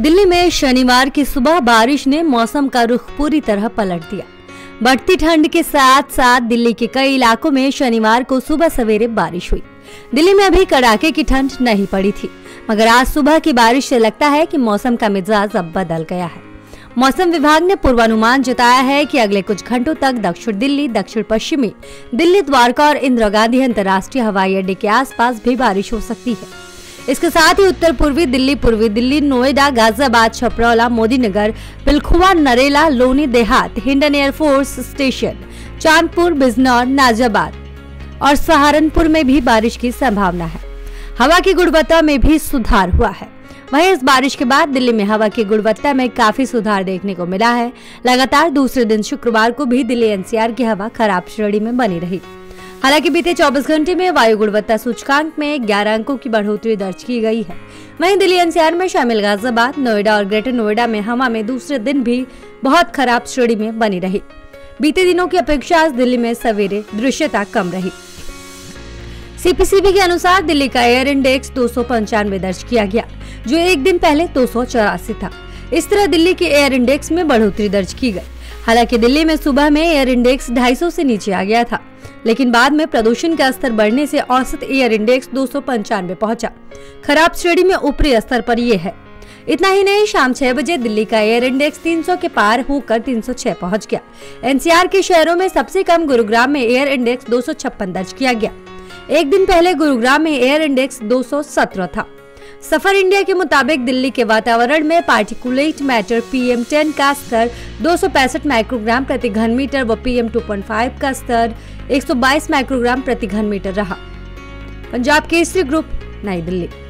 दिल्ली में शनिवार की सुबह बारिश ने मौसम का रुख पूरी तरह पलट दिया। बढ़ती ठंड के साथ साथ दिल्ली के कई इलाकों में शनिवार को सुबह सवेरे बारिश हुई। दिल्ली में अभी कड़ाके की ठंड नहीं पड़ी थी, मगर आज सुबह की बारिश से लगता है कि मौसम का मिजाज अब बदल गया है। मौसम विभाग ने पूर्वानुमान जताया है कि अगले कुछ घंटों तक दक्षिण दिल्ली, दक्षिण पश्चिमी दिल्ली, द्वारका और इंदिरा गांधी अंतर्राष्ट्रीय हवाई अड्डे के आसपास भी बारिश हो सकती है। इसके साथ ही उत्तर पूर्वी दिल्ली, नोएडा, गाजियाबाद, छपरौला, मोदीनगर, पिलखुआ, नरेला, लोनी देहात, हिंडन एयरफोर्स स्टेशन, चांदपुर, बिजनौर, नाजियाबाद और सहारनपुर में भी बारिश की संभावना है। हवा की गुणवत्ता में भी सुधार हुआ है। वहीं इस बारिश के बाद दिल्ली में हवा की गुणवत्ता में काफी सुधार देखने को मिला है। लगातार दूसरे दिन शुक्रवार को भी दिल्ली एनसीआर की हवा खराब श्रेणी में बनी रही। हालांकि बीते 24 घंटे में वायु गुणवत्ता सूचकांक में 11 अंकों की बढ़ोतरी दर्ज की गई है। वहीं दिल्ली एनसीआर में शामिल गाजियाबाद, नोएडा और ग्रेटर नोएडा में हवा में दूसरे दिन भी बहुत खराब श्रेणी में बनी रही। बीते दिनों की अपेक्षा आज दिल्ली में सवेरे दृश्यता कम रही। सीपीसीबी के अनुसार दिल्ली का एयर इंडेक्स 295 दर्ज किया गया, जो एक दिन पहले 284 था। इस तरह दिल्ली के एयर इंडेक्स में बढ़ोतरी दर्ज की गई। हालांकि दिल्ली में सुबह में एयर इंडेक्स 250 से नीचे आ गया था, लेकिन बाद में प्रदूषण का स्तर बढ़ने से औसत एयर इंडेक्स 295 पहुंचा। खराब श्रेणी में ऊपरी स्तर पर ये है। इतना ही नहीं, शाम 6 बजे दिल्ली का एयर इंडेक्स 300 के पार होकर 306 पहुंच गया। एनसीआर के शहरों में सबसे कम गुरुग्राम में एयर इंडेक्स 256 दर्ज किया गया। एक दिन पहले गुरुग्राम में एयर इंडेक्स 217 था। सफर इंडिया के मुताबिक दिल्ली के वातावरण में पार्टिकुलेट मैटर PM10 का स्तर 265 माइक्रोग्राम प्रति घन मीटर व PM 2.5 का स्तर 122 माइक्रोग्राम प्रति घन मीटर रहा। पंजाब केसरी ग्रुप, नई दिल्ली।